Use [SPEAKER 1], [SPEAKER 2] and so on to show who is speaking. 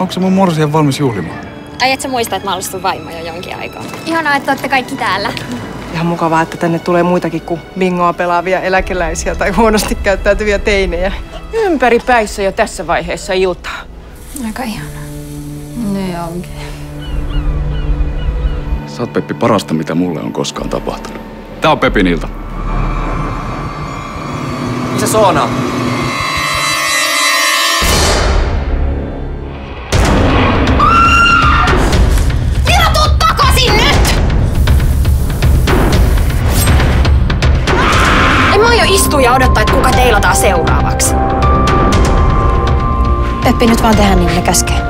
[SPEAKER 1] Onko se mun morsian valmis juhlimaan?
[SPEAKER 2] Ai et sä muista, että mä oon sun vaimo jo jonkin aikaa.
[SPEAKER 3] Ihanaa, että olette kaikki täällä.
[SPEAKER 4] Ihan mukavaa, että tänne tulee muitakin kuin bingoa pelaavia eläkeläisiä tai huonosti käyttäytyviä teinejä. Ympäri päissä jo tässä vaiheessa iltaa.
[SPEAKER 3] Aika ihanaa.
[SPEAKER 2] Ne onkin.
[SPEAKER 1] Sä oot, Peppi, parasta, mitä mulle on koskaan tapahtunut. Tää on Pepin ilta.
[SPEAKER 5] Missä Soona?
[SPEAKER 3] Mira, tuu takaisin nyt! En mä aio istua ja odottaa, että kuka teilataan seuraavaksi.
[SPEAKER 2] Peppi, nyt vaan tehdä niin ne käskee.